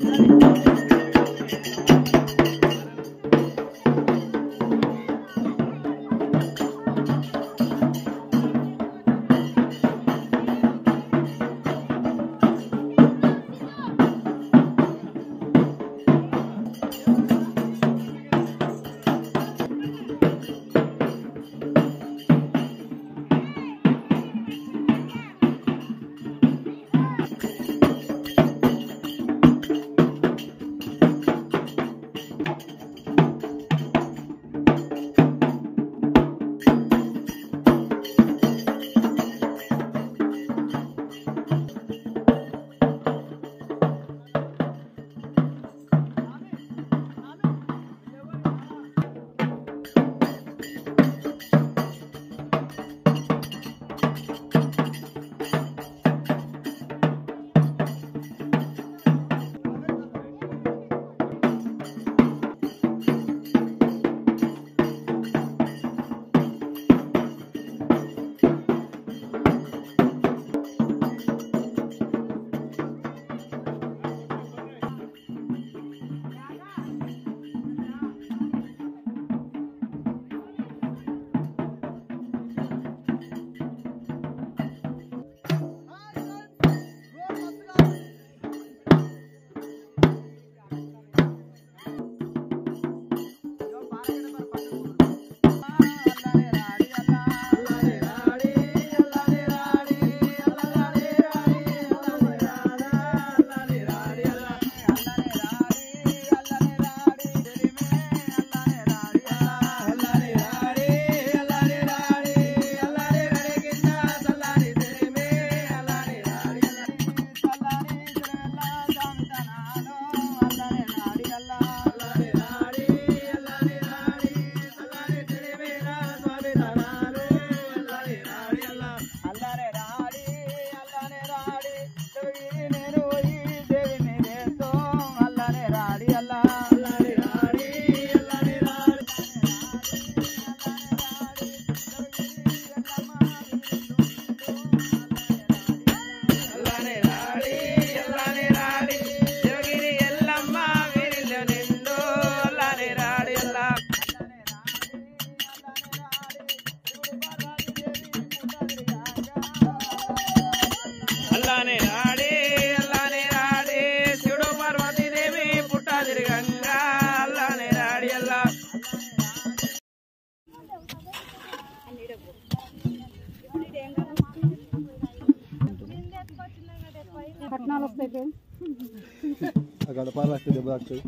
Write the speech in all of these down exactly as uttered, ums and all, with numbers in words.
గడపాలు వస్తుంది దెబ్బ వస్తుంది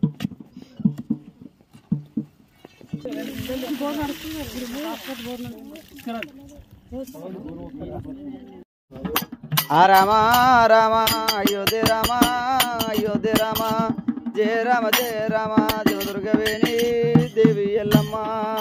ఆ రామ రామ అయోధ్య రామ అయోధ్య రామ జయ రామ జయ రామ దేవదుర్గవేణి దేవి ఎల్లమ్మ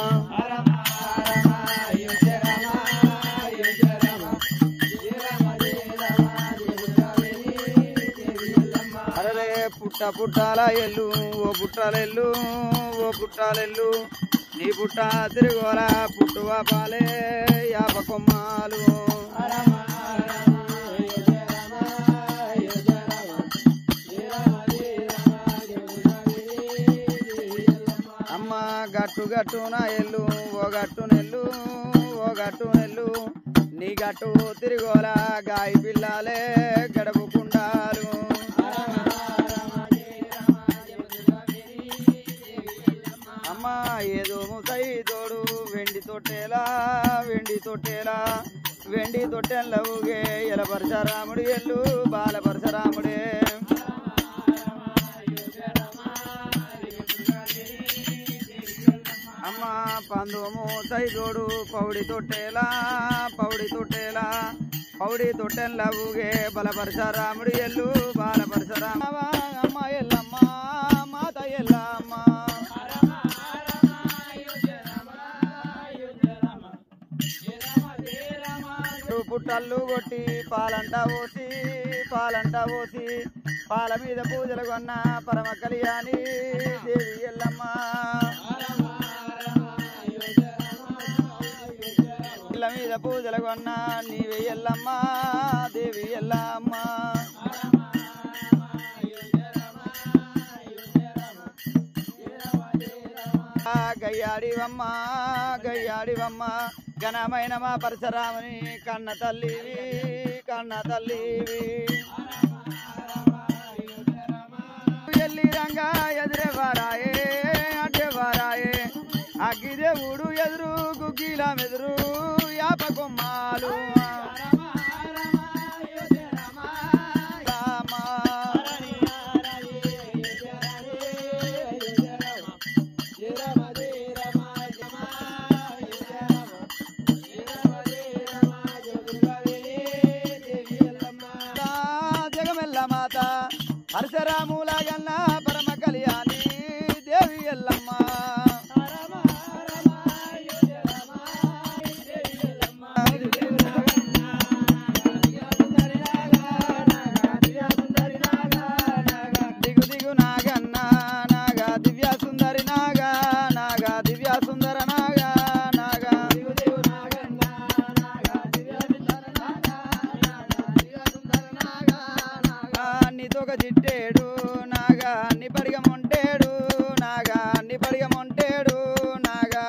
అరే పుట్ట పుట్టాల ఎల్లు ఓ పుట్టాలెల్లు ఓ పుట్టాలెల్లు నీ పుట్ట తిరుగోల పుట్టువ పాలే యాప కొమ్మాలు అమ్మ గట్టు గట్టున ఎల్లు ఓ గట్టు నెల్లు ఓ గట్టు నెల్లు నీ గట్టు తిరుగోల గాయి పిల్లాలే గడపు కుండాలు అమ్మ ఏదో ముసై తోడు వెండి తొట్టేలా వెండి తొట్టేలా వెండి తొట్టెల్లవుగే ఎల పరశరాముడి ఎల్లు బాల పరశరాముడే అమ్మ పందు మూసై తోడు పౌడి తొట్టేలా పౌడి తొట్టేలా పౌడి తొట్టెల్లవుగే బల పరశరాముడి ఎల్లు బాల పరశరామ అమ్మ ఎల్లమ్మ మాత ఎల్లమ్మ పుట్టల్లు కొట్టి పాలంట పోసి పాలంట పోసి పాల మీద పూజలు కొన్న పరమ కళ్యాణి దేవి ఎల్లమ్మ ఇళ్ళ మీద పూజలు కొన్న నీవే ఎల్లమ్మ దేవి ఎల్లమ్మ గయ్యాడివమ్మ గయ్యాడివమ్మ ఘనమైన మా పరశురాముని కన్న తల్లివి కన్న తల్లివి ఎల్లి రంగా ఎదురెవరాయే అడ్డెవరాయే అగ్గిదేవుడు ఎదురు గుగ్గిల మెదురు యాప కొమ్మాలు మాత పరశురాముల గన్న పరమ కళ్యాణి దేవి ఎల్లమ్మ దిగు దిగు నాగన్న నాగా దివ్య సుందరి నాగా నాగా దివ్య సుందర నాగా నాగా దిగు దిగు నాగన్న నాగా దివ్య సుందర నాగా నాగా దివ్య సుందర నాగా నాగా నీతోక జిట్టేడు నాగా నీ పడిగమొంటేడు నాగా నీ పడిగమొంటేడు నాగా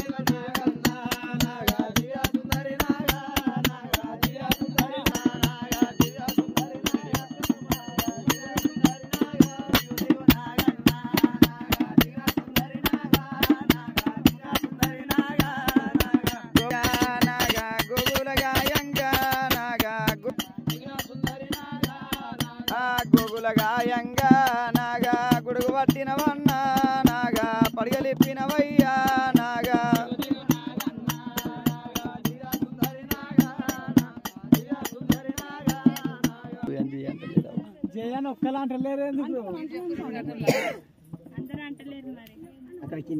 గోగులగాయంగా నాగా గుడుగు పట్టినవన్నా నాగా పడిగలిప్పినవయ్యా నాగా జయాన్ని ఒక్కలా అంటలేరు ఎందుకు అక్కడికి